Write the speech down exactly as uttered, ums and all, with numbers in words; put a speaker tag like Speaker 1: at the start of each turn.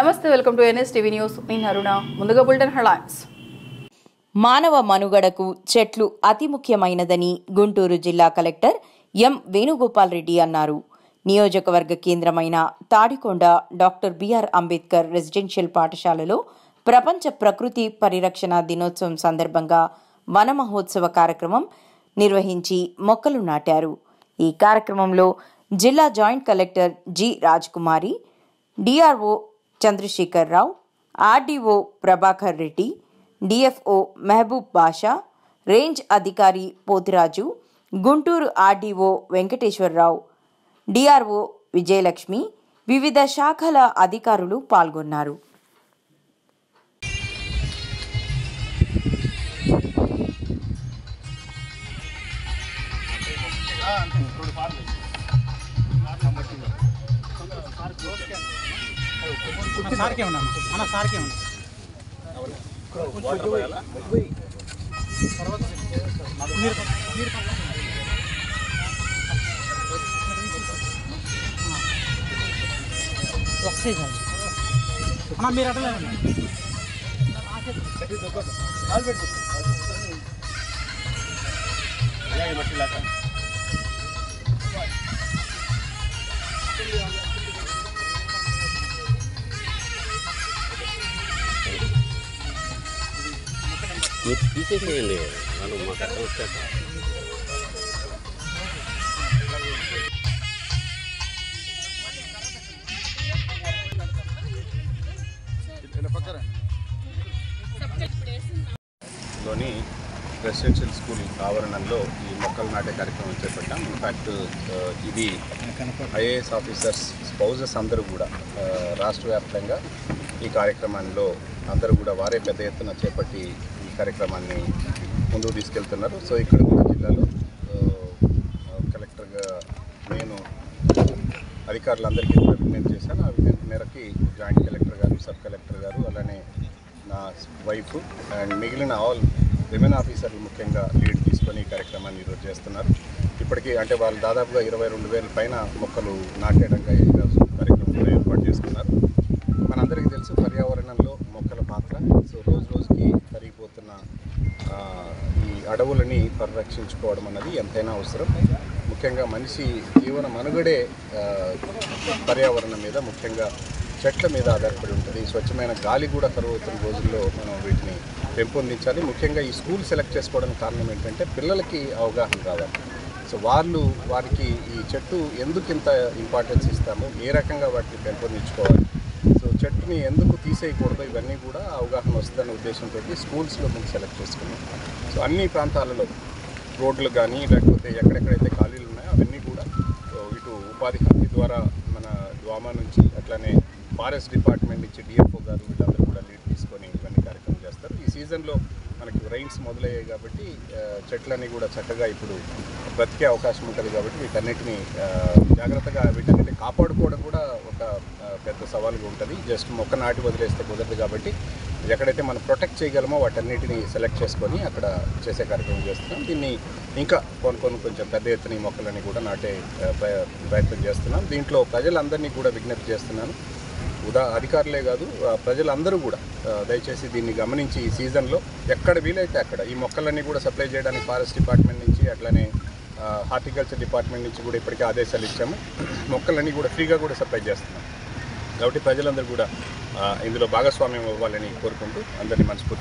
Speaker 1: నమస్తే, welcome to NS TV news. నేను అరుణ. ముందుగా బులెటిన్ హెడ్లైన్స్.
Speaker 2: మానవ మనుగడకు చెట్లు అతి ముఖ్యమైనదని గుంటూరు జిల్లా కలెక్టర్ ఎం వేణుగోపాల్ రెడ్డి అన్నారు. నియోజకవర్గ కేంద్రమైన Tadikonda doctor BR Ambedkar residential పాఠశాలలో ప్రపంచ ప్రకృతి పరిరక్షణ దినోత్సవం సందర్భంగా వన మహోత్సవ కార్యక్రమం నిర్వహించి మొక్కలు నాటారు. ఈ కార్యక్రమంలో జిల్లా joint collector G Rajkumari, DRO Chandrasekhar Rao, RDO Prabhakar Reddy, DFO Mehboob Basha, range అధికారి పోతిరాజు, గుంటూరు ఆర్డీఓ వెంకటేశ్వరరావు, డిఆర్ఓ విజయలక్ష్మి, వివిధ శాఖల అధికారులు పాల్గొన్నారు.
Speaker 3: సార్కే ఉన్నా అన్న సార్కే ఉన్నా ఒకసే అన్న మీరు అట్లా
Speaker 4: మీరు తీసేసేయండి, మనం మాకు అర్థం వచ్చాక. లోని రెసిడెన్షియల్ స్కూల్ ఆవరణంలో ఈ మొక్కలు నాటే కార్యక్రమం చేపట్టాం. ఇన్ఫ్యాక్ట్ ఇది ఐఏఎస్ ఆఫీసర్స్ స్పౌజెస్ అందరూ కూడా రాష్ట్ర వ్యాప్తంగా ఈ కార్యక్రమంలో అందరూ కూడా వారే పెద్ద ఎత్తున చేపట్టి ఈ కార్యక్రమాన్ని ముందుకు తీసుకెళ్తున్నారు. సో ఇక్కడ కూడా జిల్లాలో కలెక్టర్గా నేను అధికారులందరికీ కూడా విజ్ఞప్తి చేశాను. ఆ విజ్ఞప్తి మేరకి జాయింట్ కలెక్టర్ గారు, సబ్ కలెక్టర్ గారు, అలానే నా వైఫ్ అండ్ మిగిలిన ఆల్ విమెన్ ఆఫీసర్లు ముఖ్యంగా లీడ్ తీసుకొని ఈ కార్యక్రమాన్ని ఈరోజు చేస్తున్నారు. ఇప్పటికీ అంటే వాళ్ళు దాదాపుగా ఇరవై రెండు వేల పైన మొక్కలు నాటేయడంగా ఈరోజు కార్యక్రమంలో ఏర్పాటు చేసుకున్నారు. మనందరికీ తెలుసు పర్యావరణంలో మొక్కల పాత్ర. సో రోజు రోజుకి పెరిగిపోతున్న ఈ అడవులని పరిరక్షించుకోవడం అన్నది ఎంతైనా అవసరం. ముఖ్యంగా మనిషి జీవన మనుగడే పర్యావరణం మీద, ముఖ్యంగా చెట్ల మీద ఆధారపడి ఉంటుంది. స్వచ్ఛమైన గాలి కూడా కరువవుతున్న రోజుల్లో మనం వీటిని పెంపొందించాలి. ముఖ్యంగా ఈ స్కూల్ సెలెక్ట్ చేసుకోవడానికి కారణం ఏంటంటే పిల్లలకి అవగాహన రావాలి. సో వాళ్ళు వారికి ఈ చెట్టు ఎందుకు ఇంత ఇంపార్టెన్స్ ఇస్తాము, ఏ రకంగా వాటిని పెంపొందించుకోవాలి, సో చెట్టుని ఎందుకు తీసేయకూడదు, ఇవన్నీ కూడా అవగాహన వస్తుందనే ఉద్దేశంతో స్కూల్స్లో మేము సెలెక్ట్ చేసుకున్నాం. సో అన్ని ప్రాంతాలలో రోడ్లు కానీ లేకపోతే ఎక్కడెక్కడైతే ఖాళీలు ఉన్నాయో అవన్నీ కూడా ఇటు ఉపాధి హామీ ద్వారా మన ద్వామా నుంచి, అట్లానే ఫారెస్ట్ డిపార్ట్మెంట్ నుంచి డిఎఫ్ఓ గారు వీళ్ళందరూ కూడా లీడ్ తీసుకొని ఇవన్నీ కార్యక్రమం చేస్తారు. ఈ సీజన్లో మనకి రైన్స్ మొదలయ్యాయి కాబట్టి చెట్లన్నీ కూడా చక్కగా ఇప్పుడు బ్రతికే అవకాశం ఉంటుంది. కాబట్టి వీటన్నిటిని జాగ్రత్తగా వీటన్నిటిని కాపాడుకోవడం కూడా ఒక పెద్ద సవాలుగా ఉంటుంది. జస్ట్ మొక్క నాటి వదిలేస్తే కుదరదు. కాబట్టి ఎక్కడైతే మనం ప్రొటెక్ట్ చేయగలమో వాటన్నిటిని సెలెక్ట్ చేసుకొని అక్కడ చేసే కార్యక్రమం చేస్తున్నాం. దీన్ని ఇంకా కొన్ని కొన్ని కొంచెం పెద్ద ఎత్తున ఈ మొక్కలని కూడా నాటే ప్రయత్నం చేస్తున్నాం. దీంట్లో ప్రజలందరినీ కూడా విజ్ఞప్తి చేస్తున్నాను. ఉదా అధికారులే కాదు, ప్రజలందరూ కూడా దయచేసి దీన్ని గమనించి ఈ సీజన్లో ఎక్కడ వీలైతే అక్కడ ఈ మొక్కలన్నీ కూడా సప్లై చేయడానికి ఫారెస్ట్ డిపార్ట్మెంట్ నుంచి, అట్లానే హార్టికల్చర్ డిపార్ట్మెంట్ నుంచి కూడా ఇప్పటికే ఆదేశాలు ఇచ్చాము. మొక్కలన్నీ కూడా ఫ్రీగా కూడా సప్లై చేస్తున్నాం. కాబట్టి ప్రజలందరూ కూడా ఇందులో భాగస్వామ్యం అవ్వాలని కోరుకుంటూ అందరినీ మనస్ఫూర్తి